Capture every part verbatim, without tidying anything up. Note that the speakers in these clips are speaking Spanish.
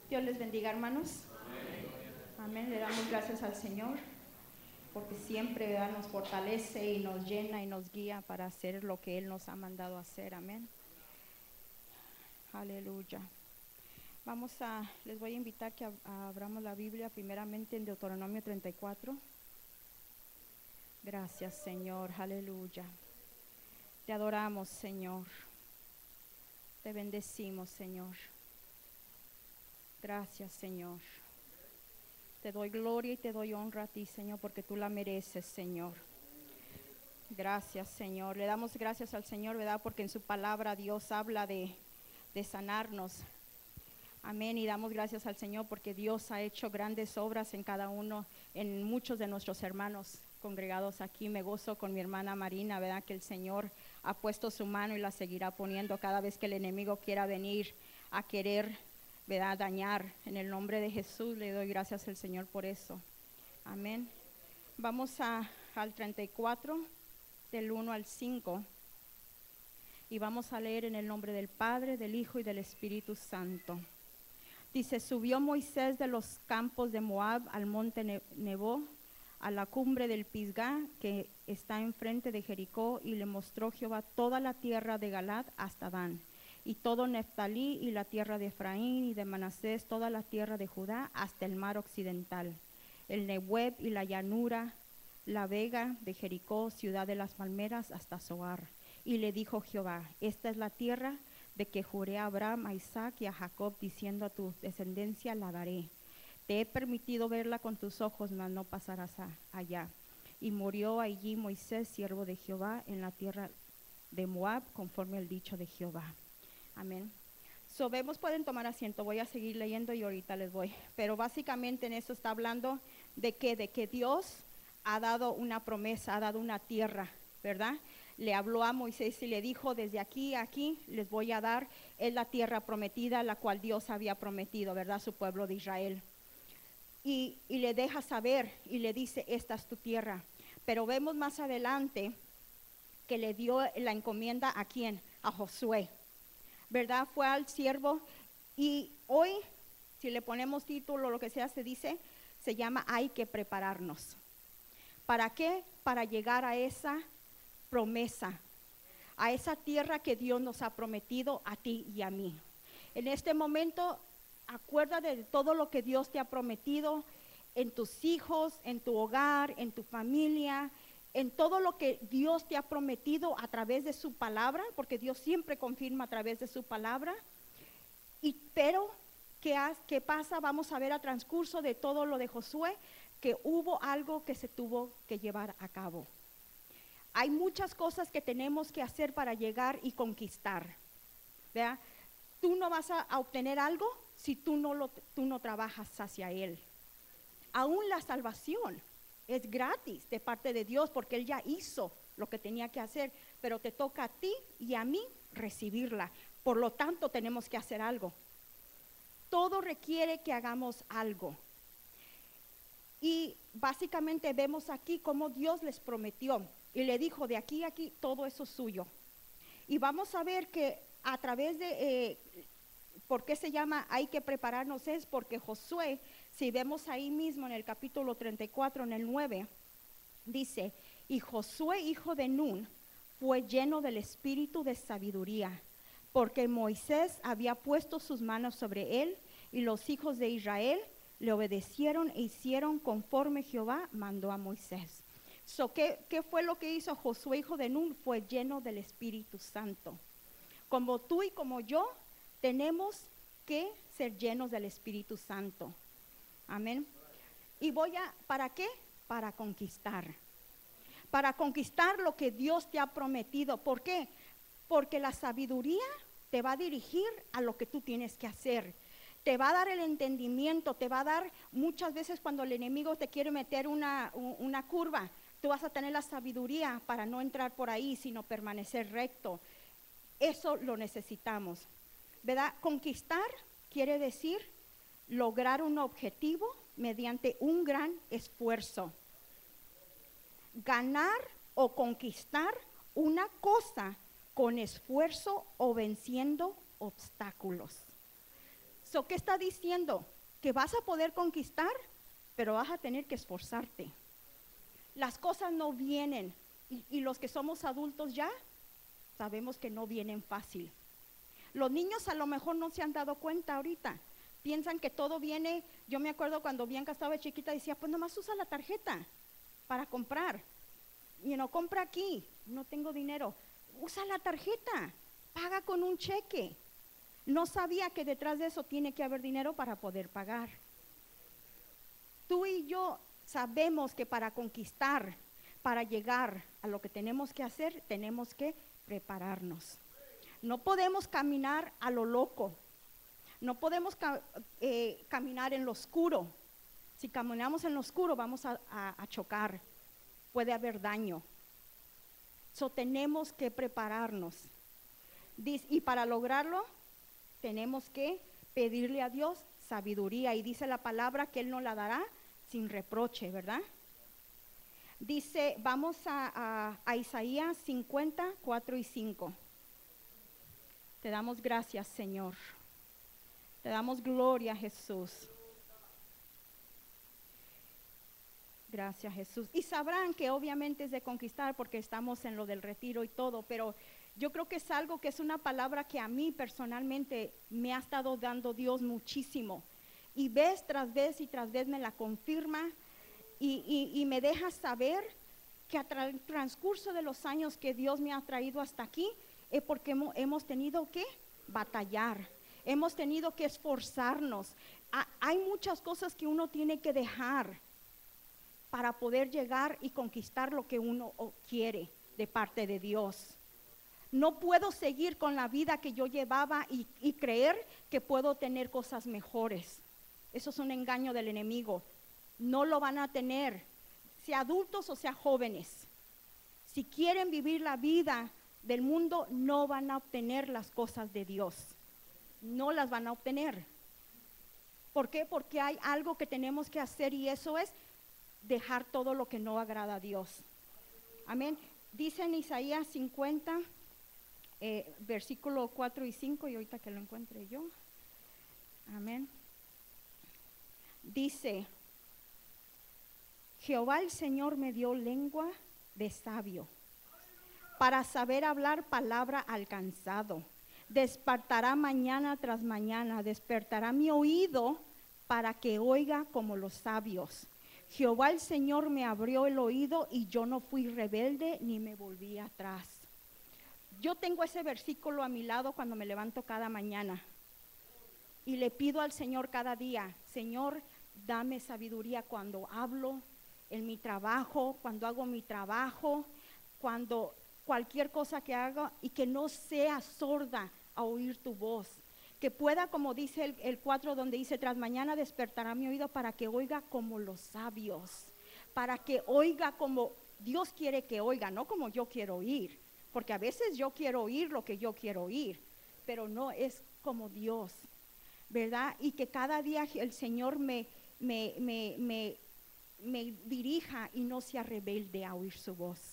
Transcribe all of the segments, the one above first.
Dios les bendiga, hermanos. Amén. Le damos gracias al Señor porque siempre, ¿verdad?, nos fortalece y nos llena y nos guía para hacer lo que Él nos ha mandado hacer. Amén. Aleluya. Vamos a, les voy a invitar que ab- abramos la Biblia primeramente en Deuteronomio treinta y cuatro. Gracias, Señor. Aleluya. Te adoramos, Señor. Te bendecimos, Señor. Gracias, Señor. Te doy gloria y te doy honra a ti, Señor, porque tú la mereces, Señor. Gracias, Señor. Le damos gracias al Señor, ¿verdad? Porque en su palabra Dios habla de, de sanarnos. Amén. Y damos gracias al Señor porque Dios ha hecho grandes obras en cada uno, en muchos de nuestros hermanos congregados aquí. Me gozo con mi hermana Marina, ¿verdad? Que el Señor ha puesto su mano y la seguirá poniendo cada vez que el enemigo quiera venir a querer, ¿verdad?, dañar. En el nombre de Jesús le doy gracias al Señor por eso. Amén. Vamos a, al treinta y cuatro, del uno al cinco. Y vamos a leer en el nombre del Padre, del Hijo y del Espíritu Santo. Dice: subió Moisés de los campos de Moab al monte Ne- Nebo, a la cumbre del Pisgá, que está enfrente de Jericó, y le mostró Jehová toda la tierra de Galaad hasta Dan, y todo Neftalí, y la tierra de Efraín, y de Manasés, toda la tierra de Judá, hasta el mar occidental, el Nehueb y la llanura, la vega de Jericó, ciudad de las palmeras, hasta Zoar. Y le dijo Jehová: esta es la tierra de que juré a Abraham, a Isaac y a Jacob, diciendo: a tu descendencia la daré. Te he permitido verla con tus ojos, mas no pasarás a- allá. Y murió allí Moisés, siervo de Jehová, en la tierra de Moab, conforme al dicho de Jehová. Amén. So, vemos, pueden tomar asiento, voy a seguir leyendo y ahorita les voy. Pero básicamente en eso está hablando de que, de que Dios ha dado una promesa, ha dado una tierra, ¿verdad? Le habló a Moisés y le dijo: desde aquí a aquí les voy a dar, es la tierra prometida, la cual Dios había prometido, ¿verdad?, a su pueblo de Israel. Y, y le deja saber y le dice: esta es tu tierra. Pero vemos más adelante que le dio la encomienda a quién, a Josué, ¿verdad? Fue al siervo. Y hoy, si le ponemos título o lo que sea, se dice, se llama hay que prepararnos. ¿Para qué? Para llegar a esa promesa, a esa tierra que Dios nos ha prometido a ti y a mí. En este momento, acuérdate de todo lo que Dios te ha prometido en tus hijos, en tu hogar, en tu familia, en todo lo que Dios te ha prometido a través de su palabra, porque Dios siempre confirma a través de su palabra. Y pero, ¿qué, ha- qué pasa? Vamos a ver a transcurso de todo lo de Josué, que hubo algo que se tuvo que llevar a cabo. Hay muchas cosas que tenemos que hacer para llegar y conquistar, ¿verdad? Tú no vas a, a obtener algo si tú no, lo, tú no trabajas hacia Él. Aún la salvación es gratis de parte de Dios porque Él ya hizo lo que tenía que hacer, pero te toca a ti y a mí recibirla. Por lo tanto, tenemos que hacer algo. Todo requiere que hagamos algo. Y básicamente vemos aquí cómo Dios les prometió y le dijo: de aquí a aquí todo eso es suyo. Y vamos a ver que a través de, eh, ¿por qué se llama hay que prepararnos? Es porque Josué, si vemos ahí mismo en el capítulo treinta y cuatro, en el nueve, dice: y Josué, hijo de Nun, fue lleno del espíritu de sabiduría, porque Moisés había puesto sus manos sobre él, y los hijos de Israel le obedecieron e hicieron conforme Jehová mandó a Moisés. So, ¿qué, ¿Qué fue lo que hizo Josué, hijo de Nun? Fue lleno del Espíritu Santo. Como tú y como yo, tenemos que ser llenos del Espíritu Santo. Amén. Y voy a, ¿para qué? Para conquistar. Para conquistar lo que Dios te ha prometido. ¿Por qué? Porque la sabiduría te va a dirigir a lo que tú tienes que hacer. Te va a dar el entendimiento, te va a dar, muchas veces cuando el enemigo te quiere meter una, una curva, tú vas a tener la sabiduría para no entrar por ahí, sino permanecer recto. Eso lo necesitamos, ¿verdad? Conquistar quiere decir lograr un objetivo mediante un gran esfuerzo. Ganar o conquistar una cosa con esfuerzo o venciendo obstáculos. So, ¿qué está diciendo? Que vas a poder conquistar, pero vas a tener que esforzarte. Las cosas no vienen, y, y los que somos adultos ya, sabemos que no vienen fácil. Los niños a lo mejor no se han dado cuenta ahorita. Piensan que todo viene. Yo me acuerdo cuando Bianca estaba chiquita, decía, pues nomás usa la tarjeta para comprar. Y no compra aquí, no tengo dinero. Usa la tarjeta, paga con un cheque. No sabía que detrás de eso tiene que haber dinero para poder pagar. Tú y yo sabemos que para conquistar, para llegar a lo que tenemos que hacer, tenemos que prepararnos. No podemos caminar a lo loco. No podemos ca eh, caminar en lo oscuro. Si caminamos en lo oscuro vamos a, a, a chocar. Puede haber daño. So, tenemos que prepararnos. Dice, y para lograrlo, tenemos que pedirle a Dios sabiduría. Y dice la palabra que Él nos la dará sin reproche, ¿verdad? Dice, vamos a, a, a Isaías cincuenta, cuatro y cinco. Te damos gracias, Señor. Te damos gloria, Jesús. Gracias, Jesús. Y sabrán que obviamente es de conquistar porque estamos en lo del retiro y todo, pero yo creo que es algo que es una palabra que a mí personalmente me ha estado dando Dios muchísimo. Y vez tras vez y tras vez me la confirma y, y, y me deja saber que a tra el transcurso de los años que Dios me ha traído hasta aquí, es porque hemos, hemos tenido que batallar, hemos tenido que esforzarnos. Ha, hay muchas cosas que uno tiene que dejar para poder llegar y conquistar lo que uno quiere de parte de Dios. No puedo seguir con la vida que yo llevaba y, y creer que puedo tener cosas mejores. Eso es un engaño del enemigo. No lo van a tener, sea adultos o sea jóvenes. Si quieren vivir la vida del mundo, no van a obtener las cosas de Dios. No las van a obtener. ¿Por qué? Porque hay algo que tenemos que hacer y eso es dejar todo lo que no agrada a Dios. Amén. Dice en Isaías cincuenta, eh, versículo cuatro y cinco, y ahorita que lo encuentre yo. Amén. Dice, Jehová el Señor me dio lengua de sabio, para saber hablar palabra al cansado. Despertará mañana tras mañana, despertará mi oído para que oiga como los sabios. Jehová el Señor me abrió el oído y yo no fui rebelde ni me volví atrás. Yo tengo ese versículo a mi lado cuando me levanto cada mañana y le pido al Señor cada día, Señor, dame sabiduría cuando hablo en mi trabajo, cuando hago mi trabajo, cuando cualquier cosa que haga, y que no sea sorda a oír tu voz. Que pueda, como dice el, el cuatro, donde dice, tras mañana despertará mi oído para que oiga como los sabios, para que oiga como Dios quiere que oiga, no como yo quiero oír, porque a veces yo quiero oír lo que yo quiero oír, pero no es como Dios, ¿verdad? Y que cada día el Señor me, me, me, me, me dirija y no sea rebelde a oír su voz.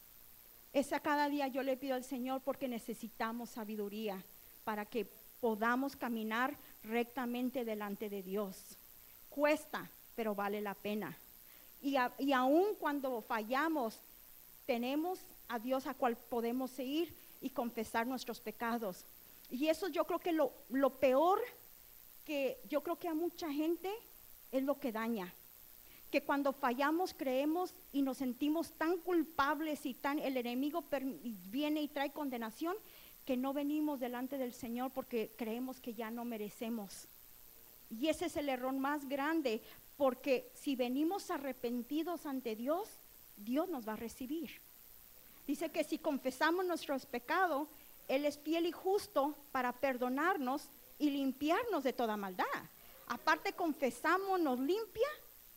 Esa cada día yo le pido al Señor porque necesitamos sabiduría para que podamos caminar rectamente delante de Dios. Cuesta, pero vale la pena. Y, a, y aun cuando fallamos, tenemos a Dios a cual podemos ir y confesar nuestros pecados. Y eso yo creo que lo, lo peor que yo creo que a mucha gente es lo que daña. Que cuando fallamos creemos y nos sentimos tan culpables y tan el enemigo viene y trae condenación, que no venimos delante del Señor porque creemos que ya no merecemos. Y ese es el error más grande, porque si venimos arrepentidos ante Dios, Dios nos va a recibir. Dice que si confesamos nuestros pecados, Él es fiel y justo para perdonarnos y limpiarnos de toda maldad. Aparte, confesamos, nos limpia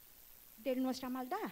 de nuestra maldad.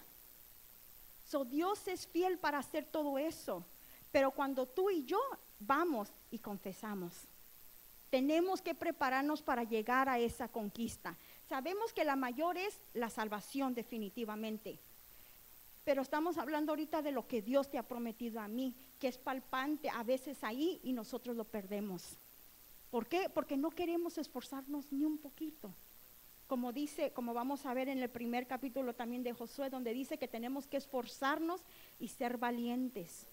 So, Dios es fiel para hacer todo eso. Pero cuando tú y yo vamos y confesamos, tenemos que prepararnos para llegar a esa conquista. Sabemos que la mayor es la salvación definitivamente, pero estamos hablando ahorita de lo que Dios te ha prometido a mí, que es palpante a veces ahí y nosotros lo perdemos ¿Por qué? Porque no queremos esforzarnos ni un poquito. Como dice, como vamos a ver en el primer capítulo también de Josué, donde dice que tenemos que esforzarnos y ser valientes.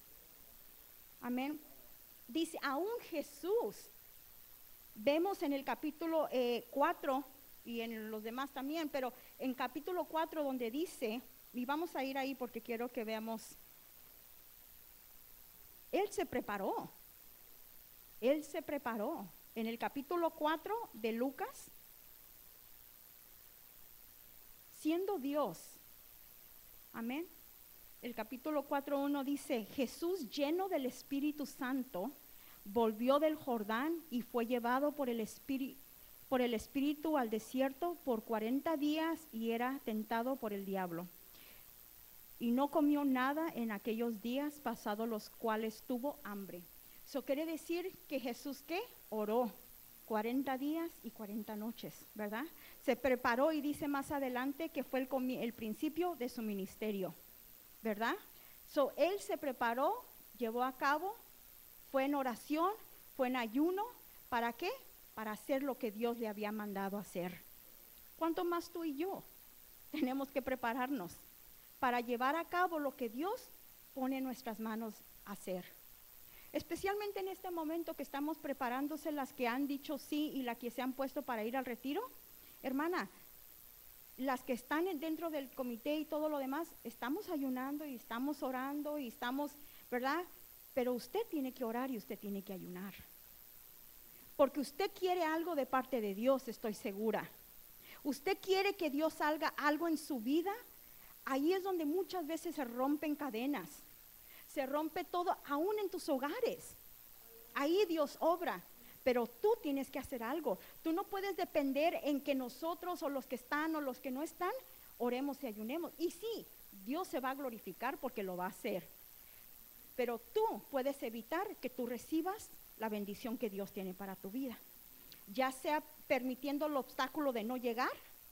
Amén. Dice, aún Jesús, vemos en el capítulo eh, cuatro y en los demás también, pero en capítulo cuatro donde dice, y vamos a ir ahí porque quiero que veamos, Él se preparó, Él se preparó. En el capítulo cuatro de Lucas, siendo Dios, amén. El capítulo cuatro uno dice, Jesús lleno del Espíritu Santo, volvió del Jordán y fue llevado por el Espíritu, por el Espíritu al desierto por cuarenta días y era tentado por el diablo. Y no comió nada en aquellos días pasados los cuales tuvo hambre. Eso quiere decir que Jesús, ¿qué? Oró cuarenta días y cuarenta noches, ¿verdad? Se preparó y dice más adelante que fue el, el principio de su ministerio, ¿verdad? So, él se preparó, llevó a cabo, fue en oración, fue en ayuno, ¿para qué? Para hacer lo que Dios le había mandado hacer. ¿Cuánto más tú y yo tenemos que prepararnos para llevar a cabo lo que Dios pone en nuestras manos a hacer? Especialmente en este momento que estamos preparándose las que han dicho sí y las que se han puesto para ir al retiro. Hermana, las que están dentro del comité y todo lo demás, estamos ayunando y estamos orando y estamos, ¿verdad? Pero usted tiene que orar y usted tiene que ayunar. Porque usted quiere algo de parte de Dios, estoy segura. Usted quiere que Dios haga algo en su vida. Ahí es donde muchas veces se rompen cadenas. Se rompe todo, aún en tus hogares. Ahí Dios obra. Pero tú tienes que hacer algo. Tú no puedes depender en que nosotros o los que están o los que no están, oremos y ayunemos. Y sí, Dios se va a glorificar porque lo va a hacer. Pero tú puedes evitar que tú recibas la bendición que Dios tiene para tu vida. Ya sea permitiendo el obstáculo de no llegar,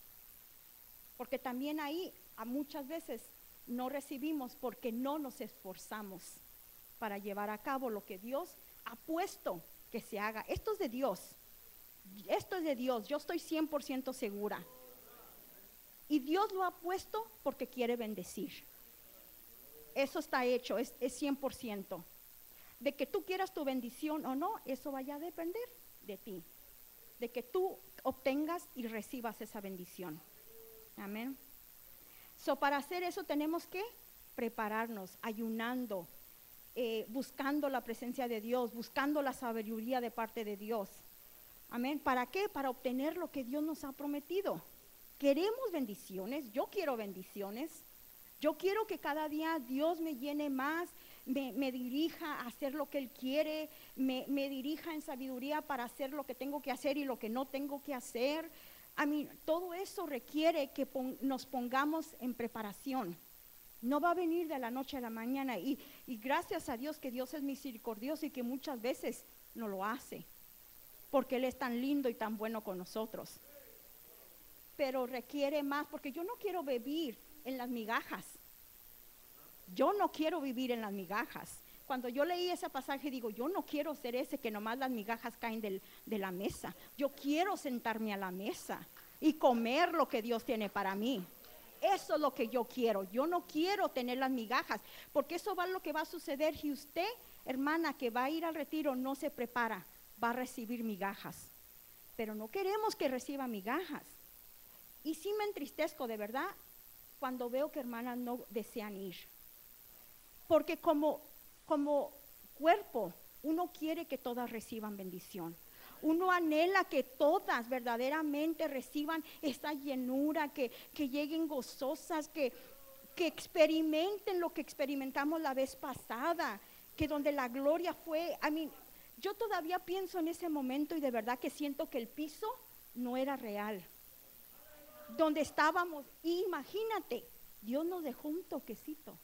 porque también ahí a muchas veces no recibimos porque no nos esforzamos para llevar a cabo lo que Dios ha puesto que se haga. Esto es de Dios, esto es de Dios, yo estoy cien por ciento segura. Y Dios lo ha puesto porque quiere bendecir. Eso está hecho, es, es cien por ciento. De que tú quieras tu bendición o no, eso vaya a depender de ti. De que tú obtengas y recibas esa bendición. Amén. So, para hacer eso tenemos que prepararnos, ayunando, eh, buscando la presencia de Dios, buscando la sabiduría de parte de Dios. Amén. ¿Para qué? Para obtener lo que Dios nos ha prometido. Queremos bendiciones, yo quiero bendiciones. Yo quiero que cada día Dios me llene más, me, me dirija a hacer lo que Él quiere, me, me dirija en sabiduría para hacer lo que tengo que hacer y lo que no tengo que hacer. A mí, todo eso requiere que pon, nos pongamos en preparación. No va a venir de la noche a la mañana y, y gracias a Dios que Dios es misericordioso y que muchas veces no lo hace, porque Él es tan lindo y tan bueno con nosotros. Pero requiere más, porque yo no quiero vivir en las migajas. Yo no quiero vivir en las migajas. Cuando yo leí ese pasaje digo, yo no quiero ser ese que nomás las migajas caen del, de la mesa. Yo quiero sentarme a la mesa y comer lo que Dios tiene para mí. Eso es lo que yo quiero. Yo no quiero tener las migajas, porque eso va lo que va a suceder si usted, hermana, que va a ir al retiro, no se prepara, va a recibir migajas. Pero no queremos que reciba migajas. Y sí me entristezco de verdad cuando veo que hermanas no desean ir. Porque como, como cuerpo, uno quiere que todas reciban bendición. Uno anhela que todas verdaderamente reciban esta llenura, que, que lleguen gozosas, que, que experimenten lo que experimentamos la vez pasada, que donde la gloria fue, I mean, yo todavía pienso en ese momento y de verdad que siento que el piso no era real. Donde estábamos, imagínate, Dios nos dejó un toquecito.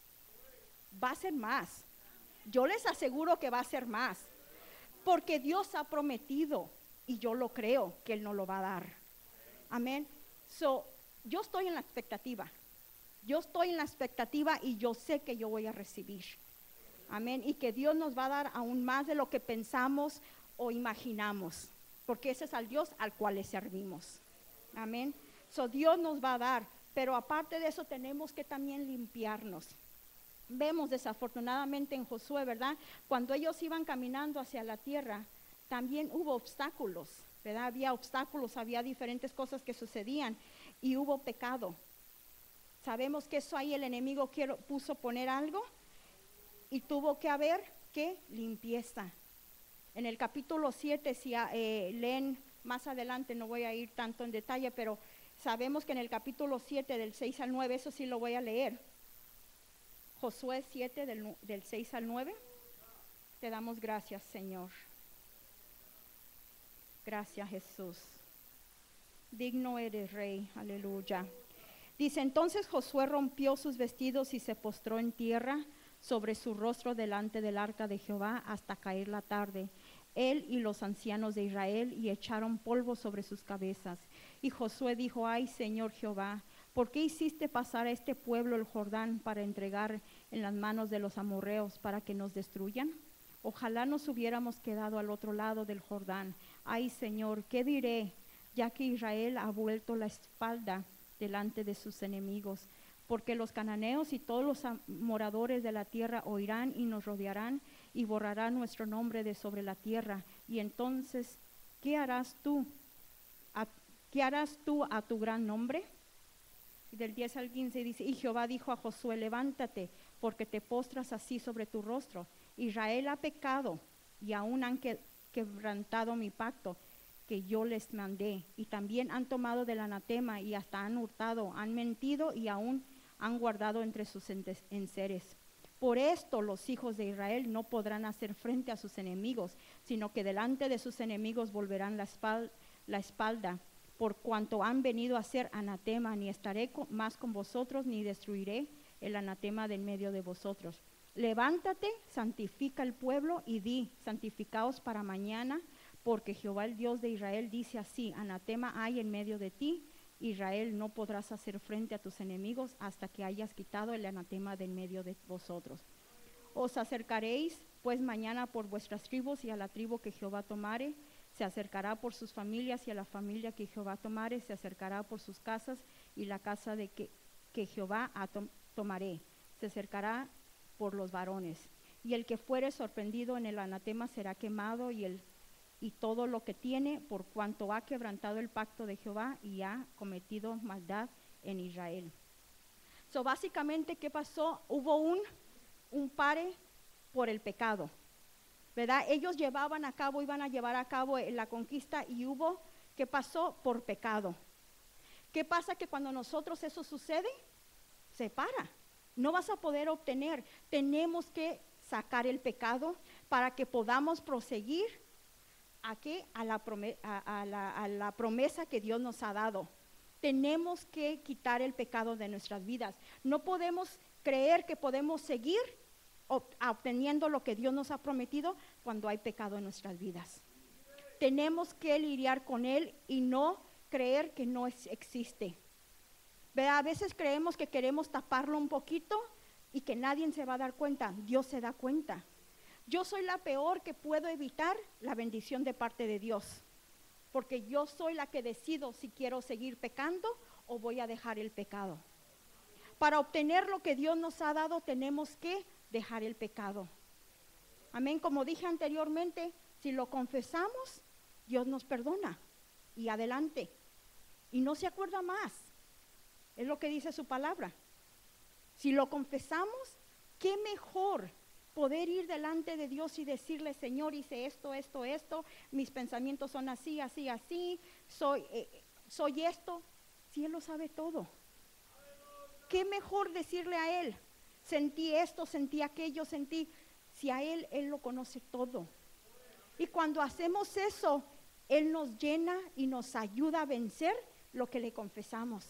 Va a ser más. Yo les aseguro que va a ser más. Porque Dios ha prometido y yo lo creo que Él nos lo va a dar. Amén. So, yo estoy en la expectativa. Yo estoy en la expectativa y yo sé que yo voy a recibir. Amén. Y que Dios nos va a dar aún más de lo que pensamos o imaginamos, porque ese es al Dios al cual le servimos. Amén. So Dios nos va a dar, pero aparte de eso tenemos que también limpiarnos. Vemos desafortunadamente en Josué, ¿verdad? Cuando ellos iban caminando hacia la tierra, también hubo obstáculos, ¿verdad? Había obstáculos, había diferentes cosas que sucedían y hubo pecado. Sabemos que eso ahí el enemigo quiero, puso poner algo y tuvo que haber, ¿qué? Limpieza. En el capítulo siete, si eh, leen más adelante, no voy a ir tanto en detalle, pero sabemos que en el capítulo siete, del seis al nueve, eso sí lo voy a leer. Josué siete, del, del seis al nueve. Te damos gracias, Señor. Gracias, Jesús. Digno eres, Rey. Aleluya. Dice, entonces Josué rompió sus vestidos y se postró en tierra sobre su rostro delante del arca de Jehová hasta caer la tarde. Él y los ancianos de Israel, y echaron polvo sobre sus cabezas. Y Josué dijo, ay, Señor Jehová, ¿por qué hiciste pasar a este pueblo el Jordán para entregar en las manos de los amorreos para que nos destruyan? Ojalá nos hubiéramos quedado al otro lado del Jordán. Ay, Señor, ¿qué diré? Ya que Israel ha vuelto la espalda delante de sus enemigos, porque los cananeos y todos los moradores de la tierra oirán y nos rodearán y borrarán nuestro nombre de sobre la tierra. Y entonces, ¿qué harás tú? ¿A, ¿Qué harás tú a tu gran nombre? Y del diez al quince dice, y Jehová dijo a Josué, levántate, porque te postras así sobre tu rostro. Israel ha pecado y aún han que, quebrantado mi pacto que yo les mandé, y también han tomado del anatema y hasta han hurtado, han mentido y aún han guardado entre sus enseres. Por esto los hijos de Israel no podrán hacer frente a sus enemigos, sino que delante de sus enemigos volverán la espalda, la espalda por cuanto han venido a ser anatema, ni estaré con, más con vosotros, ni destruiré el anatema de en medio de vosotros. Levántate, santifica el pueblo y di, santificaos para mañana, porque Jehová el Dios de Israel dice así, anatema hay en medio de ti, Israel, no podrás hacer frente a tus enemigos hasta que hayas quitado el anatema de en medio de vosotros. Os acercaréis pues mañana por vuestras tribus, y a la tribu que Jehová tomare se acercará por sus familias, y a la familia que Jehová tomare se acercará por sus casas, y la casa de que, que Jehová to tomaré se acercará por los varones. Y el que fuere sorprendido en el anatema será quemado, y el y todo lo que tiene, por cuanto ha quebrantado el pacto de Jehová y ha cometido maldad en Israel. So, básicamente, ¿qué pasó? Hubo un, un pare por el pecado, ¿verdad? Ellos llevaban a cabo, iban a llevar a cabo la conquista, y hubo, ¿qué pasó? Por pecado. ¿Qué pasa? Que cuando nosotros eso sucede, se para. No vas a poder obtener. Tenemos que sacar el pecado para que podamos proseguir ¿a qué? A la, a, a, la, a la promesa que Dios nos ha dado. Tenemos que quitar el pecado de nuestras vidas. No podemos creer que podemos seguir obteniendo lo que Dios nos ha prometido cuando hay pecado en nuestras vidas. Tenemos que lidiar con él y no creer que no es, existe. ¿Verdad? A veces creemos que queremos taparlo un poquito y que nadie se va a dar cuenta. Dios se da cuenta. Yo soy la peor que puedo evitar la bendición de parte de Dios, porque yo soy la que decido si quiero seguir pecando o voy a dejar el pecado. Para obtener lo que Dios nos ha dado, tenemos que dejar el pecado. Amén. Como dije anteriormente, si lo confesamos, Dios nos perdona y adelante. Y no se acuerda más. Es lo que dice su palabra. Si lo confesamos, qué mejor poder ir delante de Dios y decirle, Señor, hice esto, esto, esto, mis pensamientos son así, así, así, soy, eh, soy esto. Si Él lo sabe todo. Qué mejor decirle a Él, sentí esto, sentí aquello, sentí, si a Él, Él lo conoce todo. Y cuando hacemos eso, Él nos llena y nos ayuda a vencer lo que le confesamos.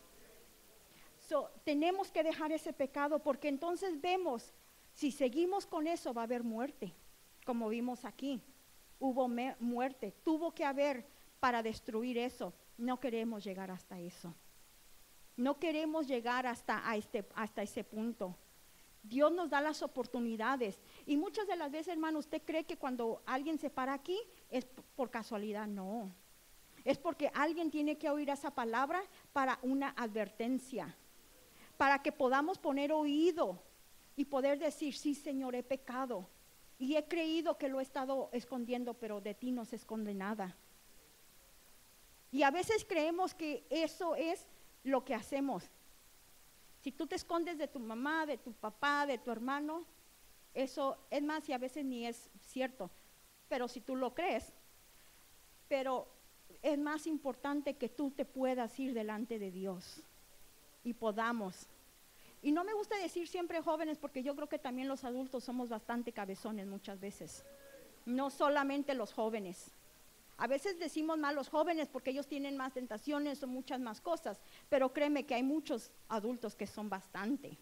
So, tenemos que dejar ese pecado, porque entonces vemos, si seguimos con eso va a haber muerte, como vimos aquí. Hubo muerte, tuvo que haber para destruir eso. No queremos llegar hasta eso. No queremos llegar hasta, a este, hasta ese punto. Dios nos da las oportunidades. Y muchas de las veces, hermano, usted cree que cuando alguien se para aquí es por casualidad. No. Es porque alguien tiene que oír esa palabra para una advertencia. Para que podamos poner oído y poder decir, sí, Señor, he pecado. Y he creído que lo he estado escondiendo, pero de ti no se esconde nada. Y a veces creemos que eso es lo que hacemos. Si tú te escondes de tu mamá, de tu papá, de tu hermano, eso es más, y a veces ni es cierto, pero si tú lo crees, pero es más importante que tú te puedas ir delante de Dios y podamos. Y no me gusta decir siempre jóvenes, porque yo creo que también los adultos somos bastante cabezones muchas veces, no solamente los jóvenes. A veces decimos más los jóvenes porque ellos tienen más tentaciones o muchas más cosas, pero créeme que hay muchos adultos que son bastante.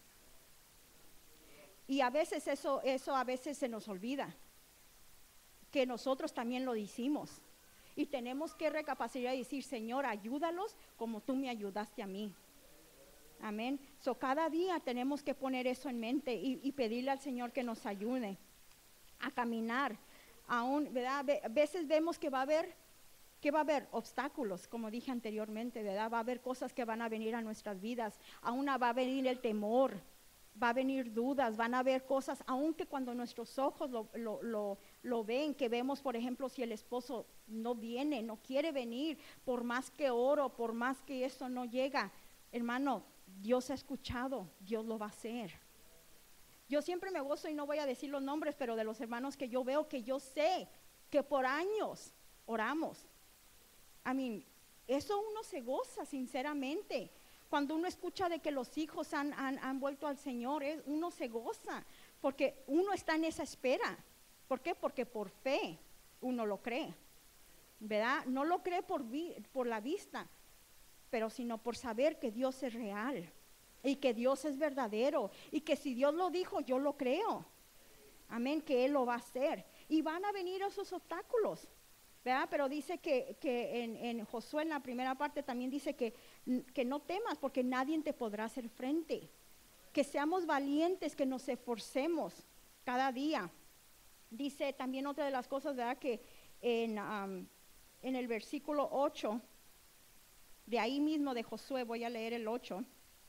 Y a veces eso, eso a veces se nos olvida, que nosotros también lo hicimos. Y tenemos que recapacitar y decir, Señor, ayúdalos como tú me ayudaste a mí. Amén. So, cada día tenemos que poner eso en mente y, y pedirle al Señor que nos ayude a caminar. Aún, ¿verdad? A veces vemos que va a haber, que va a haber obstáculos, como dije anteriormente, ¿verdad? Va a haber cosas que van a venir a nuestras vidas. Aún va a venir el temor, va a venir dudas, van a haber cosas, aunque cuando nuestros ojos lo, lo, lo, lo ven, que vemos, por ejemplo, si el esposo no viene, no quiere venir, por más que oro, por más que eso no llega, hermano, Dios ha escuchado, Dios lo va a hacer. Yo siempre me gozo, y no voy a decir los nombres, pero de los hermanos que yo veo, que yo sé que por años oramos. I mean, eso uno se goza sinceramente. Cuando uno escucha de que los hijos han, han, han vuelto al Señor, es, uno se goza, porque uno está en esa espera. ¿Por qué? Porque por fe uno lo cree, ¿verdad? No lo cree por, vi, por la vista, pero sino por saber que Dios es real. Y que Dios es verdadero, y que si Dios lo dijo, yo lo creo. Amén, que Él lo va a hacer. Y van a venir esos obstáculos, ¿verdad? Pero dice que, que en, en Josué, en la primera parte, también dice que, que no temas, porque nadie te podrá hacer frente. Que seamos valientes, que nos esforcemos cada día. Dice también otra de las cosas, ¿verdad? Que en, um, en el versículo ocho, de ahí mismo de Josué, voy a leer el ocho.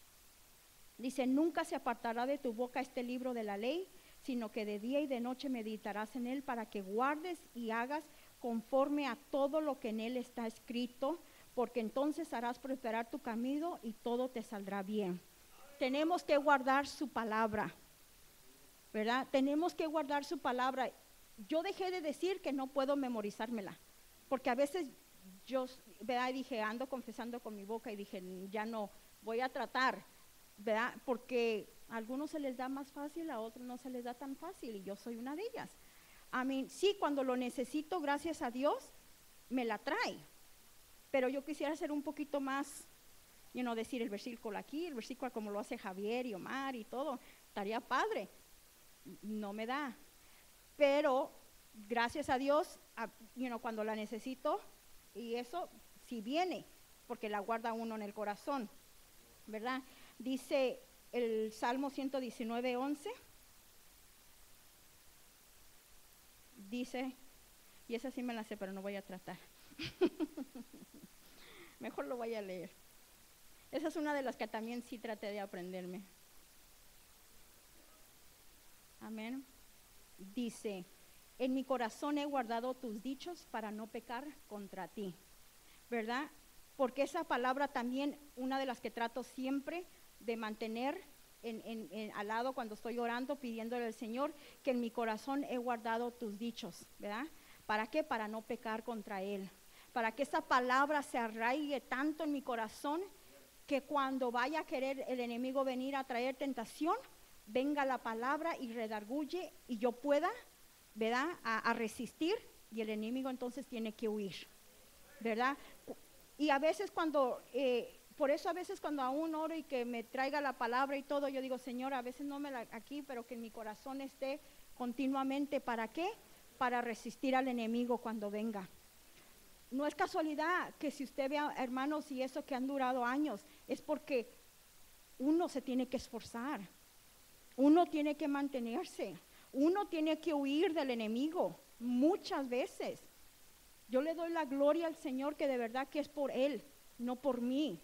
Dice, nunca se apartará de tu boca este libro de la ley, sino que de día y de noche meditarás en él, para que guardes y hagas conforme a todo lo que en él está escrito, porque entonces harás prosperar tu camino y todo te saldrá bien. Tenemos que guardar su palabra, ¿verdad? Tenemos que guardar su palabra. Yo dejé de decir que no puedo memorizármela, porque a veces yo, ¿verdad? Dije, ando confesando con mi boca y dije, ya no, voy a tratar, ¿verdad? Porque a algunos se les da más fácil, a otros no se les da tan fácil, y yo soy una de ellas. A mí, sí, cuando lo necesito, gracias a Dios, me la trae. Pero yo quisiera ser un poquito más, you know, decir el versículo aquí, el versículo como lo hace Javier y Omar y todo, estaría padre. No me da. Pero, gracias a Dios, a, you know, cuando la necesito, y eso sí viene, porque la guarda uno en el corazón, ¿verdad? Dice el Salmo ciento diecinueve, once, dice, y esa sí me la sé, pero no voy a tratar. Mejor lo voy a leer. Esa es una de las que también sí traté de aprenderme. Amén. Dice, en mi corazón he guardado tus dichos para no pecar contra ti, ¿verdad? Porque esa palabra también, una de las que trato siempre de mantener en, en, en, al lado cuando estoy orando, pidiéndole al Señor, que en mi corazón he guardado tus dichos, ¿verdad? ¿Para qué? Para no pecar contra Él. Para que esa palabra se arraigue tanto en mi corazón, que cuando vaya a querer el enemigo venir a traer tentación, venga la palabra y redarguye, y yo pueda, ¿verdad? A, a resistir, y el enemigo entonces tiene que huir, ¿verdad? Y a veces cuando, eh, por eso a veces cuando aún oro y que me traiga la palabra y todo, yo digo, Señor, a veces no me la aquí, pero que en mi corazón esté continuamente, ¿para qué? Para resistir al enemigo cuando venga. No es casualidad que si usted ve, hermanos, y eso que han durado años, es porque uno se tiene que esforzar. Uno tiene que mantenerse, uno tiene que huir del enemigo muchas veces. Yo le doy la gloria al Señor que de verdad que es por Él, no por mí.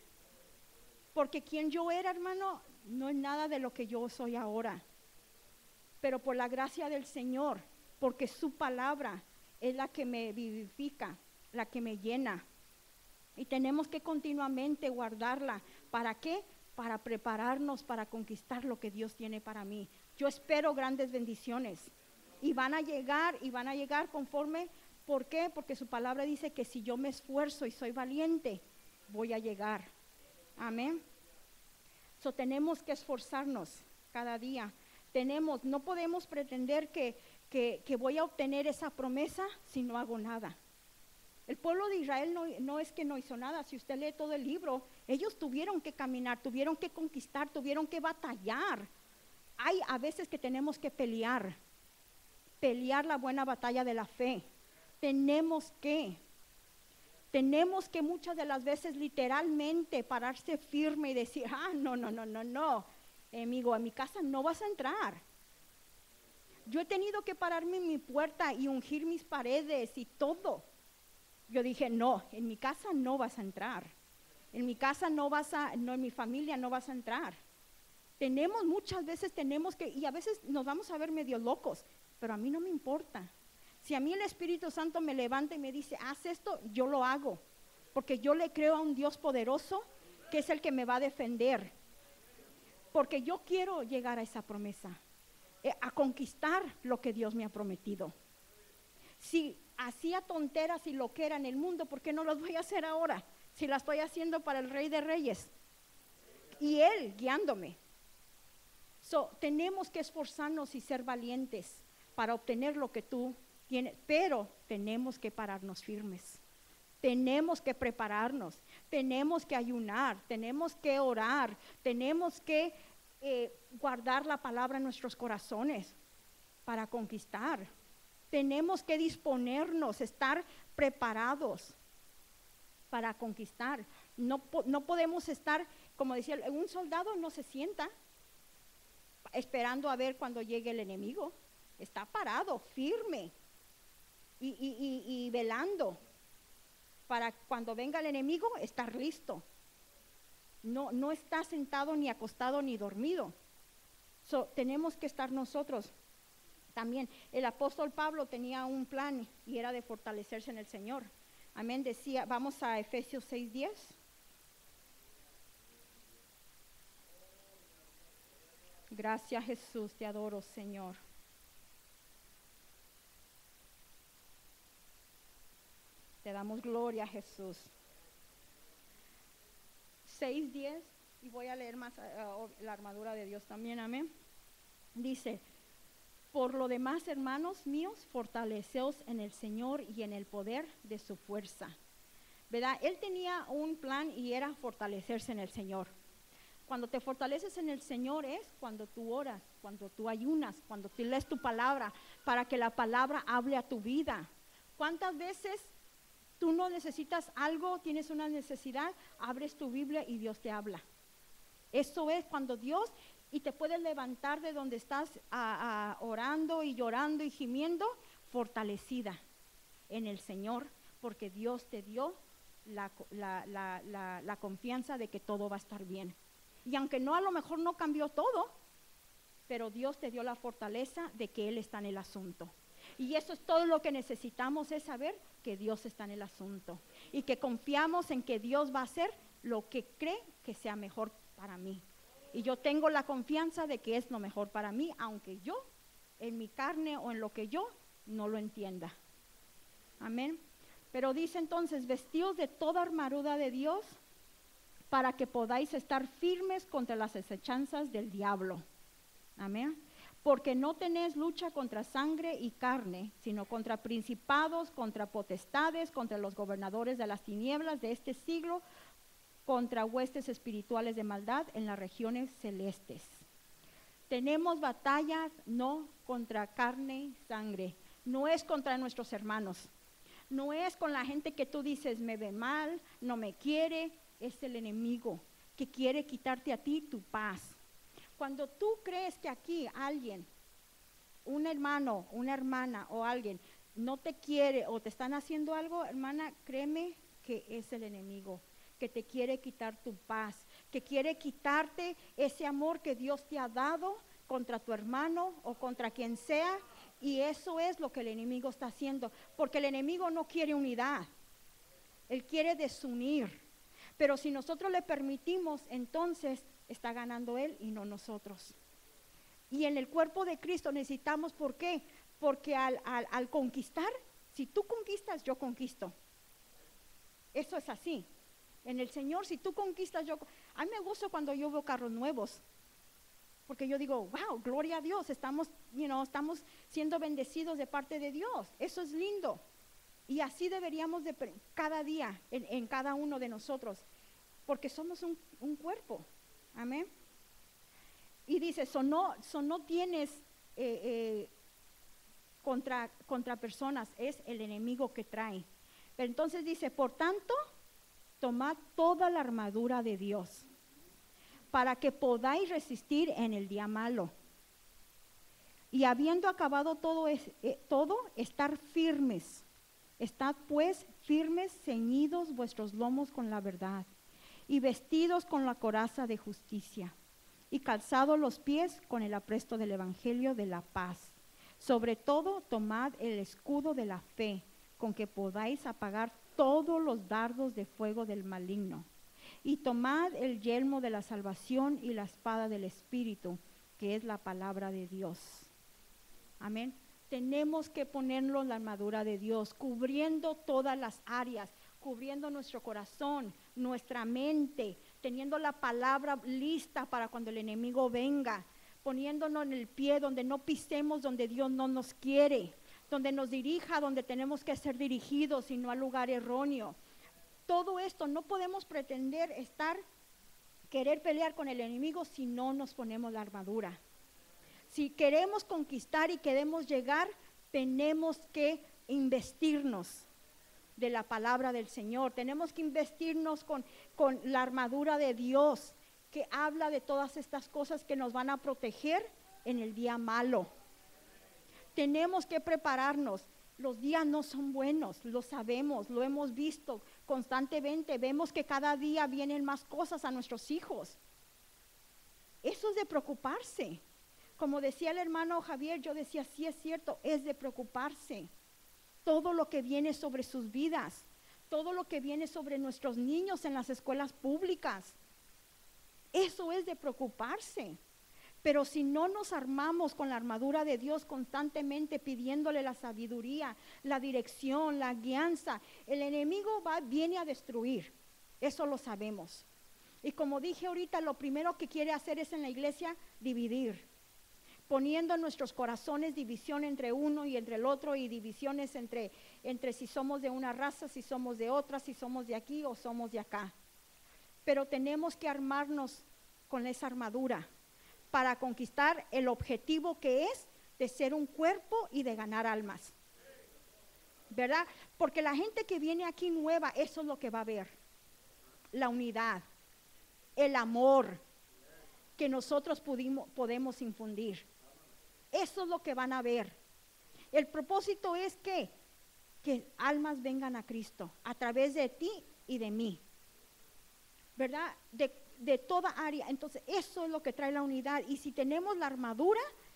Porque quien yo era, hermano, no es nada de lo que yo soy ahora. Pero por la gracia del Señor, porque su palabra es la que me vivifica, la que me llena. Y tenemos que continuamente guardarla. ¿Para qué? Para prepararnos para conquistar lo que Dios tiene para mí. Yo espero grandes bendiciones. Y van a llegar, y van a llegar conforme. ¿Por qué? Porque su palabra dice que si yo me esfuerzo y soy valiente, voy a llegar. Amén. So, tenemos que esforzarnos cada día. Tenemos, no podemos pretender que, que, que voy a obtener esa promesa si no hago nada. El pueblo de Israel no, no es que no hizo nada. Si usted lee todo el libro, ellos tuvieron que caminar, tuvieron que conquistar, tuvieron que batallar. Hay a veces que tenemos que pelear, pelear la buena batalla de la fe. Tenemos que, tenemos que muchas de las veces literalmente pararse firme y decir, ah, no, no, no, no, no, amigo, a mi casa no vas a entrar. Yo he tenido que pararme en mi puerta y ungir mis paredes y todo. Yo dije, no, en mi casa no vas a entrar. En mi casa no vas a, no, en mi familia no vas a entrar. Tenemos, muchas veces tenemos que, y a veces nos vamos a ver medio locos, pero a mí no me importa. Si a mí el Espíritu Santo me levanta y me dice, haz esto, yo lo hago. Porque yo le creo a un Dios poderoso que es el que me va a defender. Porque yo quiero llegar a esa promesa, eh, a conquistar lo que Dios me ha prometido. Si hacía tonteras y lo que era en el mundo, ¿por qué no las voy a hacer ahora? Si las estoy haciendo para el Rey de Reyes y Él guiándome. So, tenemos que esforzarnos y ser valientes para obtener lo que tú tienes, pero tenemos que pararnos firmes. Tenemos que prepararnos, tenemos que ayunar, tenemos que orar, tenemos que eh, guardar la palabra en nuestros corazones para conquistar. Tenemos que disponernos, estar preparados para conquistar. No, no podemos estar, como decía, un soldado no se sienta esperando a ver cuando llegue el enemigo. Está parado, firme y, y, y, y velando para cuando venga el enemigo estar listo. No, no está sentado ni acostado ni dormido. So, tenemos que estar nosotros. También el apóstol Pablo tenía un plan y era de fortalecerse en el Señor. Amén, decía, vamos a Efesios seis diez. Gracias Jesús, te adoro Señor. Te damos gloria Jesús. seis diez, y voy a leer más uh, la armadura de Dios también, amén. Dice, por lo demás, hermanos míos, fortaleceos en el Señor y en el poder de su fuerza. ¿Verdad? Él tenía un plan y era fortalecerse en el Señor. Cuando te fortaleces en el Señor es cuando tú oras, cuando tú ayunas, cuando tú lees tu palabra, para que la palabra hable a tu vida. ¿Cuántas veces tú no necesitas algo, tienes una necesidad, abres tu Biblia y Dios te habla? Eso es cuando Dios... Y te puedes levantar de donde estás a, a, orando y llorando y gimiendo, fortalecida en el Señor, porque Dios te dio la, la, la, la, la confianza de que todo va a estar bien. Y aunque no, a lo mejor no cambió todo, pero Dios te dio la fortaleza de que Él está en el asunto. Y eso es todo lo que necesitamos, es saber que Dios está en el asunto. Y que confiamos en que Dios va a hacer lo que cree que sea mejor para mí. Y yo tengo la confianza de que es lo mejor para mí, aunque yo, en mi carne o en lo que yo, no lo entienda. Amén. Pero dice entonces, vestidos de toda armadura de Dios, para que podáis estar firmes contra las acechanzas del diablo. Amén. Porque no tenéis lucha contra sangre y carne, sino contra principados, contra potestades, contra los gobernadores de las tinieblas de este siglo, contra huestes espirituales de maldad en las regiones celestes. Tenemos batallas no contra carne y sangre, no es contra nuestros hermanos, no es con la gente que tú dices me ve mal, no me quiere, es el enemigo que quiere quitarte a ti tu paz. Cuando tú crees que aquí alguien, un hermano, una hermana o alguien no te quiere o te están haciendo algo, hermana, créeme que es el enemigo, que te quiere quitar tu paz, que quiere quitarte ese amor que Dios te ha dado contra tu hermano o contra quien sea, y eso es lo que el enemigo está haciendo, porque el enemigo no quiere unidad, él quiere desunir, pero si nosotros le permitimos, entonces está ganando él y no nosotros. Y en el cuerpo de Cristo necesitamos, ¿por qué? Porque al, al, al conquistar, si tú conquistas, yo conquisto. Eso es así. En el Señor, si tú conquistas, yo... A mí me gusta cuando yo veo carros nuevos, porque yo digo, wow, gloria a Dios, estamos, you know, estamos siendo bendecidos de parte de Dios. Eso es lindo. Y así deberíamos de cada día, en, en cada uno de nosotros, porque somos un, un cuerpo. Amén. Y dice, so no, so no tienes eh, eh, contra, contra personas, es el enemigo que trae. Pero entonces dice, por tanto, tomad toda la armadura de Dios, para que podáis resistir en el día malo. Y habiendo acabado todo, es, eh, todo, estar firmes. Estad pues firmes, ceñidos vuestros lomos con la verdad, y vestidos con la coraza de justicia, y calzados los pies con el apresto del evangelio de la paz. Sobre todo, tomad el escudo de la fe, con que podáis apagar todos los dardos de fuego del maligno. Y tomad el yelmo de la salvación y la espada del Espíritu, que es la palabra de Dios. Amén. Tenemos que ponernos la armadura de Dios, cubriendo todas las áreas, cubriendo nuestro corazón, nuestra mente, teniendo la palabra lista para cuando el enemigo venga, poniéndonos en el pie donde no pisemos, donde Dios no nos quiere, donde nos dirija, donde tenemos que ser dirigidos y no al lugar erróneo. Todo esto no podemos pretender estar, querer pelear con el enemigo si no nos ponemos la armadura. Si queremos conquistar y queremos llegar, tenemos que investirnos de la palabra del Señor. Tenemos que investirnos con, con la armadura de Dios, que habla de todas estas cosas que nos van a proteger en el día malo. Tenemos que prepararnos. Los días no son buenos, lo sabemos, lo hemos visto constantemente. Vemos que cada día vienen más cosas a nuestros hijos. Eso es de preocuparse. Como decía el hermano Javier, yo decía, sí es cierto, es de preocuparse. Todo lo que viene sobre sus vidas, todo lo que viene sobre nuestros niños en las escuelas públicas, eso es de preocuparse. Pero si no nos armamos con la armadura de Dios constantemente pidiéndole la sabiduría, la dirección, la guianza, el enemigo va, viene a destruir. Eso lo sabemos. Y como dije ahorita, lo primero que quiere hacer es en la iglesia dividir, poniendo en nuestros corazones división entre uno y entre el otro, y divisiones entre, entre si somos de una raza, si somos de otra, si somos de aquí o somos de acá. Pero tenemos que armarnos con esa armadura para conquistar el objetivo que es de ser un cuerpo y de ganar almas, ¿verdad? Porque la gente que viene aquí nueva, eso es lo que va a ver, la unidad, el amor que nosotros pudimos, podemos infundir. Eso es lo que van a ver. El propósito es que, que almas vengan a Cristo a través de ti y de mí, ¿verdad? De, de toda área. Entonces eso es lo que trae la unidad. Y si tenemos la armadura,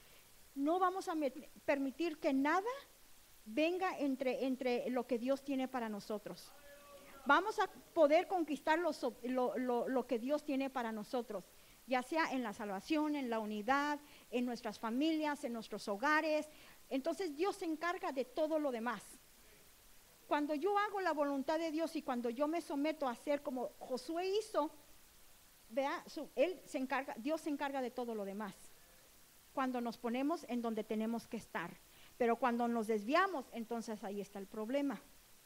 no vamos a met- permitir que nada venga entre, entre lo que Dios tiene para nosotros. Vamos a poder conquistar lo, lo, lo, lo que Dios tiene para nosotros, ya sea en la salvación, en la unidad, en nuestras familias, en nuestros hogares. Entonces Dios se encarga de todo lo demás. Cuando yo hago la voluntad de Dios y cuando yo me someto a hacer como Josué hizo, vea, su, él se encarga, Dios se encarga de todo lo demás. Cuando nos ponemos en donde tenemos que estar, pero cuando nos desviamos, entonces ahí está el problema.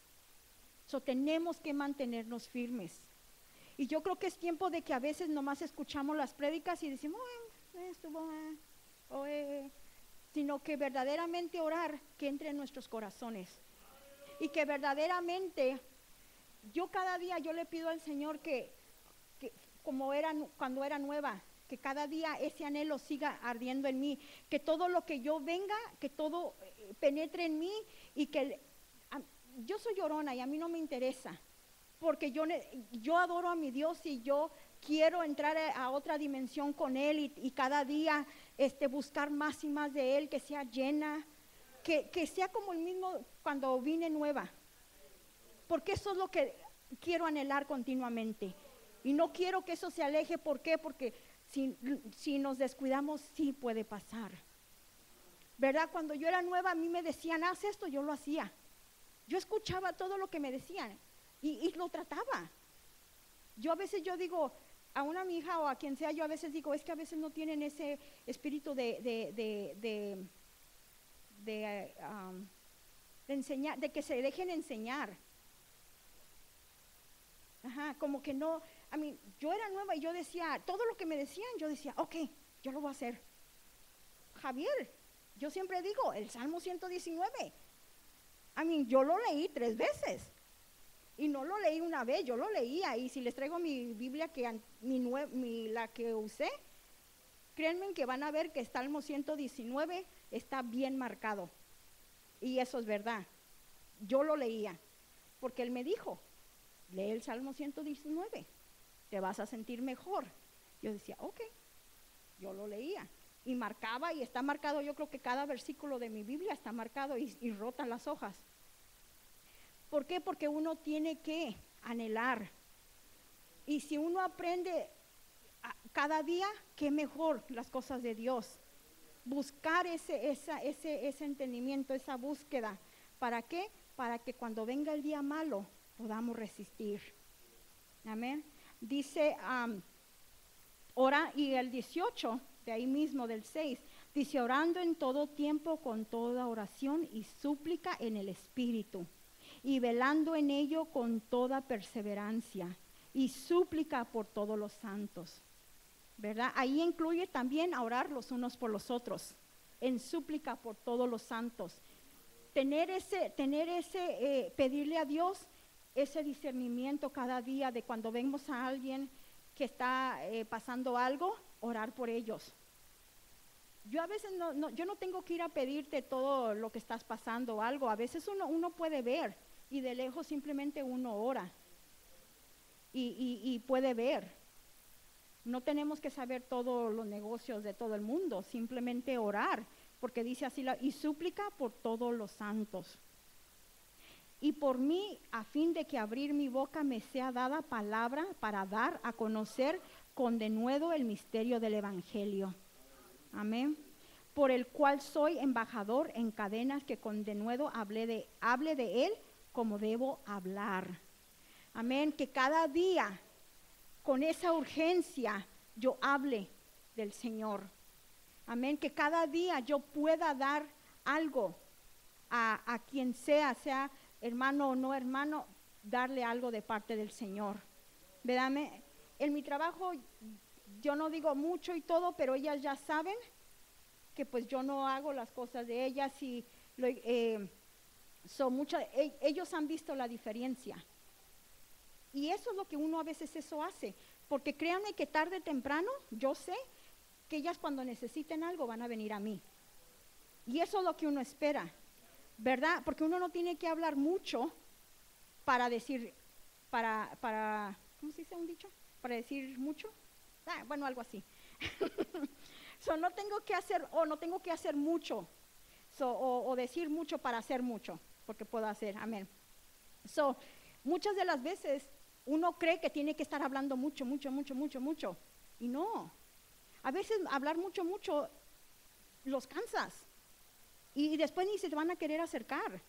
So, tenemos que mantenernos firmes. Y yo creo que es tiempo de que a veces nomás escuchamos las prédicas y decimos, eh, estuvo, eh, oh, eh, sino que verdaderamente orar que entre en nuestros corazones. Y que verdaderamente, yo cada día yo le pido al Señor que, que como era cuando era nueva, que cada día ese anhelo siga ardiendo en mí, que todo lo que yo venga, que todo eh, penetre en mí y que a, yo soy llorona y a mí no me interesa, porque yo, yo adoro a mi Dios y yo quiero entrar a, a otra dimensión con Él y, y cada día este, buscar más y más de Él, que sea llena, que, que sea como el mismo cuando vine nueva, porque eso es lo que quiero anhelar continuamente. Y no quiero que eso se aleje. ¿Por qué? Porque si, si nos descuidamos, sí puede pasar. ¿Verdad? Cuando yo era nueva, a mí me decían, haz esto, yo lo hacía. Yo escuchaba todo lo que me decían y, y lo trataba. Yo a veces yo digo, a una mi hija o a quien sea, yo a veces digo, es que a veces no tienen ese espíritu de, de, de, de, de, um, de enseñar, de que se dejen enseñar. Ajá, como que no, a mí, yo era nueva y yo decía, todo lo que me decían, yo decía, ok, yo lo voy a hacer. Javier, yo siempre digo, el Salmo ciento diecinueve, a mí, yo lo leí tres veces. Y no lo leí una vez, yo lo leía. Y si les traigo mi Biblia, que mi, mi, la que usé, créanme que van a ver que el Salmo ciento diecinueve está bien marcado. Y eso es verdad. Yo lo leía, porque él me dijo, lee el Salmo ciento diecinueve, te vas a sentir mejor. Yo decía, ok, yo lo leía. Y marcaba, y está marcado, yo creo que cada versículo de mi Biblia está marcado y, y rotan las hojas. ¿Por qué? Porque uno tiene que anhelar. Y si uno aprende a, cada día, qué mejor las cosas de Dios. Buscar ese, esa, ese, ese entendimiento, esa búsqueda. ¿Para qué? Para que cuando venga el día malo podamos resistir. Amén. Dice, um, ora, y el dieciocho, de ahí mismo del seis, dice, orando en todo tiempo con toda oración y súplica en el Espíritu, y velando en ello con toda perseverancia y súplica por todos los santos, ¿verdad? Ahí incluye también a orar los unos por los otros, en súplica por todos los santos. Tener ese, tener ese, eh, pedirle a Dios ese discernimiento cada día de cuando vemos a alguien que está eh, pasando algo, orar por ellos. Yo a veces no, no, yo no tengo que ir a pedirte todo lo que estás pasando o algo. A veces uno, uno puede ver y de lejos simplemente uno ora y, y, y puede ver. No tenemos que saber todos los negocios de todo el mundo, simplemente orar, porque dice así, la, y súplica por todos los santos. Y por mí, a fin de que abrir mi boca me sea dada palabra para dar a conocer con denuedo el misterio del Evangelio. Amén. Por el cual soy embajador en cadenas, que con denuedo hable de, hable de él como debo hablar. Amén. Que cada día, con esa urgencia, yo hable del Señor. Amén. Que cada día yo pueda dar algo a, a quien sea, sea hermano o no hermano, darle algo de parte del Señor. ¿Verdad? En mi trabajo yo no digo mucho y todo, pero ellas ya saben que pues yo no hago las cosas de ellas y lo, eh, son muchas, eh, ellos han visto la diferencia. Y eso es lo que uno a veces eso hace, porque créanme que tarde o temprano yo sé que ellas cuando necesiten algo van a venir a mí. Y eso es lo que uno espera, ¿verdad? Porque uno no tiene que hablar mucho para decir, para, para, ¿cómo se dice un dicho? Para decir mucho. Ah, bueno, algo así. So, no tengo que hacer, o no tengo que hacer mucho, so, o, o decir mucho para hacer mucho, porque puedo hacer, amén. So, muchas de las veces uno cree que tiene que estar hablando mucho, mucho, mucho, mucho, mucho, y no. A veces hablar mucho, mucho los cansas, y, y después ni se te van a querer acercar.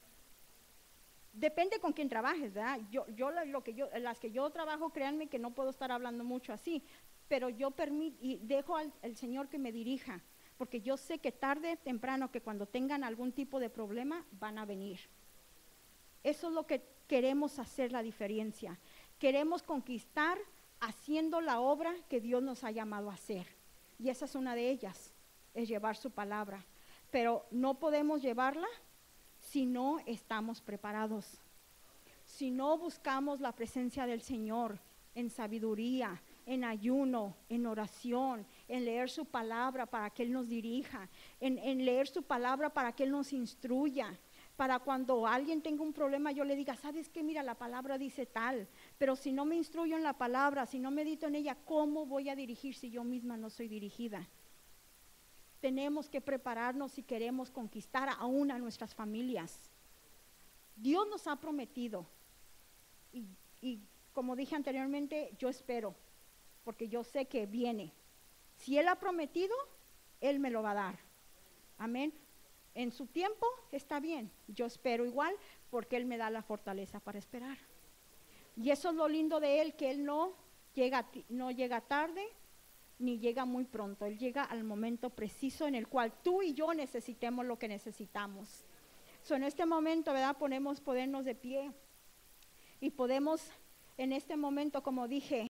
Depende con quién trabajes, ¿verdad? Yo, yo, lo que yo, las que yo trabajo, créanme que no puedo estar hablando mucho así, pero yo permito y dejo al, al Señor que me dirija, porque yo sé que tarde o temprano, que cuando tengan algún tipo de problema, van a venir. Eso es lo que queremos hacer la diferencia. Queremos conquistar haciendo la obra que Dios nos ha llamado a hacer. Y esa es una de ellas, es llevar su palabra. Pero no podemos llevarla si no estamos preparados, si no buscamos la presencia del Señor en sabiduría, en ayuno, en oración, en leer su palabra para que Él nos dirija, en, en leer su palabra para que Él nos instruya. Para cuando alguien tenga un problema yo le diga, ¿sabes qué? Mira, la palabra dice tal, pero si no me instruyo en la palabra, si no medito en ella, ¿cómo voy a dirigir si yo misma no soy dirigida? Tenemos que prepararnos si queremos conquistar aún a nuestras familias. Dios nos ha prometido, y, y como dije anteriormente, yo espero, porque yo sé que viene. Si Él ha prometido, Él me lo va a dar. Amén. En su tiempo está bien, yo espero igual porque Él me da la fortaleza para esperar. Y eso es lo lindo de Él, que Él no llega, no llega tarde ni llega muy pronto. Él llega al momento preciso en el cual tú y yo necesitemos lo que necesitamos. So, en este momento, ¿verdad? Podemos ponernos de pie y podemos en este momento, como dije,